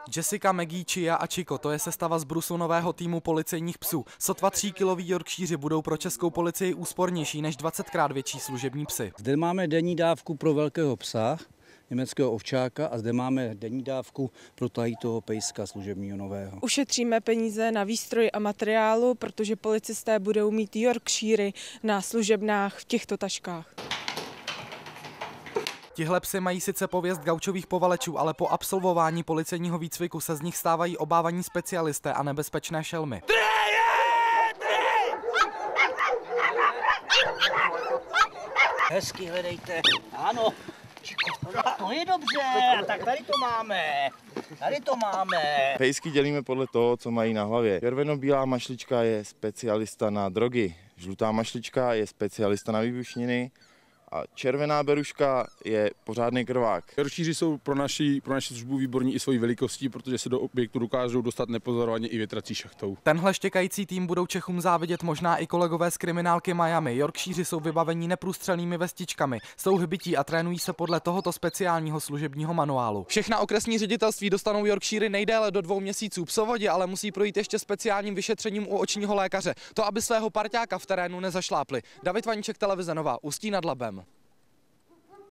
Jessica, Maggie, Chia a Chico, to je sestava z brusu nového týmu policejních psů. Sotva 3kiloví Yorkshíři budou pro českou policii úspornější než 20krát větší služební psy. Zde máme denní dávku pro velkého psa, německého ovčáka, a zde máme denní dávku pro toho pejska služebního nového. Ušetříme peníze na výstroj a materiálu, protože policisté budou mít Yorkshíry na služebnách v těchto taškách. Tihle psy mají sice pověst gaučových povalečů, ale po absolvování policejního výcviku se z nich stávají obávaní specialisté a nebezpečné šelmy. Hezky hledejte. Ano. To je dobře. Tak tady to máme. Tady to máme. Pejsky dělíme podle toho, co mají na hlavě. Červeno-bílá mašlička je specialista na drogy. Žlutá mašlička je specialista na výbušniny. A červená beruška je pořádný krvák. Yorkshíři jsou pro naši službu výborní i svojí velikostí, protože se do objektu dokážou dostat nepozorovaně i větrací šachtou. Tenhle štěkající tým budou Čechům závidět možná i kolegové z kriminálky Miami. Yorkshíři jsou vybavení neprůstřelnými vestičkami, jsou hbití a trénují se podle tohoto speciálního služebního manuálu. Všechna okresní ředitelství dostanou Yorkshíry nejdéle do 2 měsíců. Psovodě ale musí projít ještě speciálním vyšetřením u očního lékaře. To, aby svého parťáka v terénu nezašlápli. David Vaníček, televize Nova, Ústí nad Labem.